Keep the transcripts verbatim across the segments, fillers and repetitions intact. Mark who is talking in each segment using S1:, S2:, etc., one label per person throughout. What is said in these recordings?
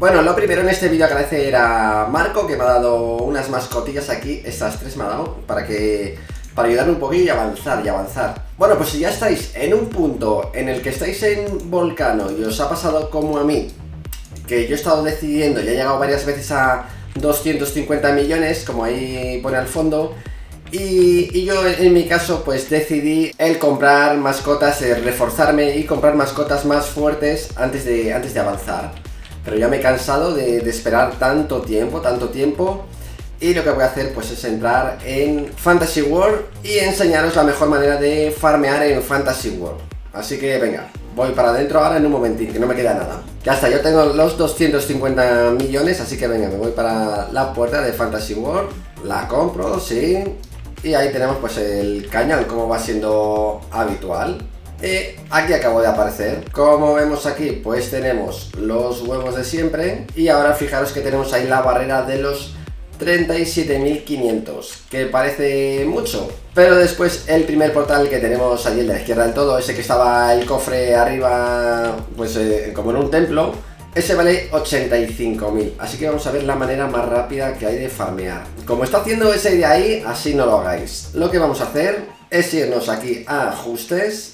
S1: Bueno, lo primero en este vídeo agradecer a Marco, que me ha dado unas mascotillas aquí. Estas tres me ha dado para que para ayudarme un poquillo y avanzar y avanzar. Bueno, pues si ya estáis en un punto en el que estáis en Volcano y os ha pasado como a mí, que yo he estado decidiendo y he llegado varias veces a doscientos cincuenta millones, como ahí pone al fondo, y, y yo en mi caso pues decidí el comprar mascotas, el reforzarme y comprar mascotas más fuertes antes de, antes de avanzar. Pero ya me he cansado de, de esperar tanto tiempo, tanto tiempo. Y lo que voy a hacer pues es entrar en Fantasy World y enseñaros la mejor manera de farmear en Fantasy World. Así que venga, voy para adentro ahora en un momentín, que no me queda nada. Ya está, yo tengo los doscientos cincuenta millones, así que venga, me voy para la puerta de Fantasy World. La compro, sí. Y ahí tenemos pues el cañón, como va siendo habitual. Y aquí acabo de aparecer. Como vemos aquí, pues tenemos los huevos de siempre. Y ahora fijaros que tenemos ahí la barrera de los treinta y siete mil quinientos, que parece mucho, pero después el primer portal que tenemos allí en la izquierda del todo, ese que estaba el cofre arriba, pues eh, como en un templo, ese vale ochenta y cinco mil, así que vamos a ver la manera más rápida que hay de farmear. Como está haciendo ese de ahí, así no lo hagáis. Lo que vamos a hacer es irnos aquí a ajustes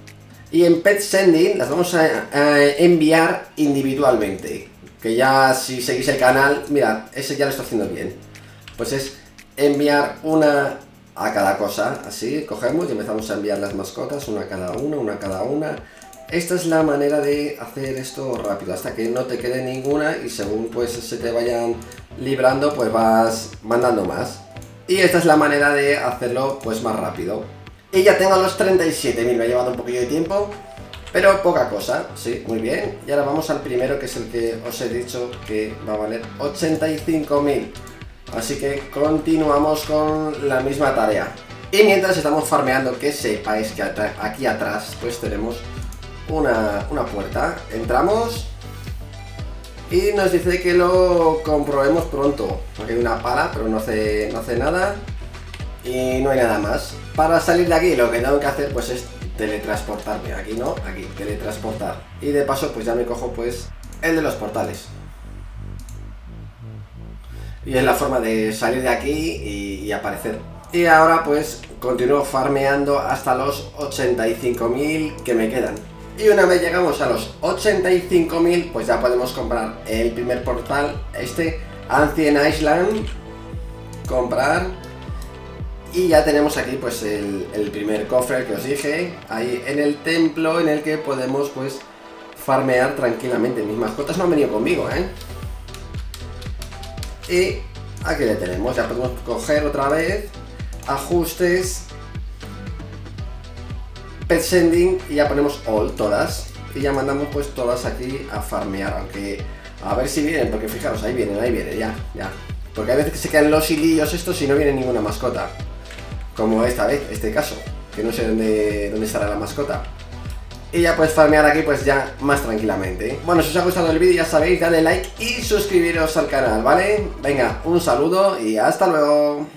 S1: y en Pet Sending las vamos a, a enviar individualmente. Que ya si seguís el canal, mirad, ese ya lo está haciendo bien. Pues es enviar una a cada cosa, así, cogemos y empezamos a enviar las mascotas, una a cada una, una a cada una. Esta es la manera de hacer esto rápido, hasta que no te quede ninguna y según pues se te vayan librando, pues vas mandando más. Y esta es la manera de hacerlo pues más rápido. Y ya tengo los treinta y siete mil, me ha llevado un poquillo de tiempo, pero poca cosa, sí, muy bien. Y ahora vamos al primero, que es el que os he dicho que va a valer ochenta y cinco mil. Así que continuamos con la misma tarea. Y mientras estamos farmeando, que sepáis que aquí atrás pues tenemos una, una puerta. Entramos y nos dice que lo comprobemos pronto. Aquí hay una pala, pero no hace, no hace nada. Y no hay nada más. Para salir de aquí lo que tengo que hacer pues es teletransportarme, aquí no, aquí, teletransportar. Y de paso pues ya me cojo pues el de los portales. Y es la forma de salir de aquí y, y aparecer. Y ahora pues continúo farmeando hasta los ochenta y cinco mil que me quedan. Y una vez llegamos a los ochenta y cinco mil pues ya podemos comprar el primer portal, este, Ancient Island. Comprar. Y ya tenemos aquí pues el, el primer cofre que os dije, ahí en el templo, en el que podemos pues farmear tranquilamente. Mis mascotas no han venido conmigo, ¿eh? Y aquí le tenemos, ya podemos coger otra vez, ajustes, Pet Sending y ya ponemos all, todas. Y ya mandamos pues todas aquí a farmear, aunque a ver si vienen, porque fijaros, ahí vienen, ahí vienen, ya, ya. Porque hay veces que se quedan los hilillos estos y no viene ninguna mascota. Como esta vez, este caso, que no sé dónde, dónde estará la mascota. Y ya puedes farmear aquí pues ya más tranquilamente. Bueno, si os ha gustado el vídeo ya sabéis, dale like y suscribiros al canal, ¿vale? Venga, un saludo y hasta luego.